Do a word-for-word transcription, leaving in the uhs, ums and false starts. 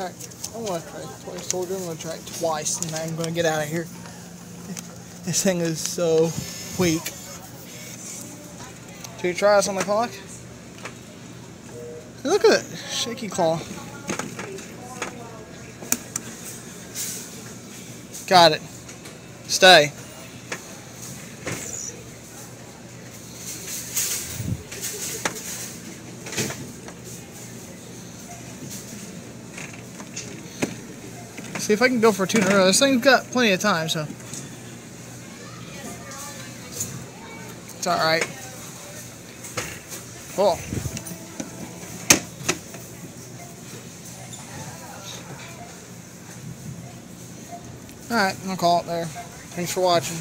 I'm gonna try toy soldier. I'm gonna try it twice, and I'm gonna get out of here. This thing is so weak. Two tries on the clock. Look at it, shaky claw. Got it. Stay. See if I can go for two in a row. This thing's got plenty of time, so it's all right. Cool. All right, I'll call it there. Thanks for watching.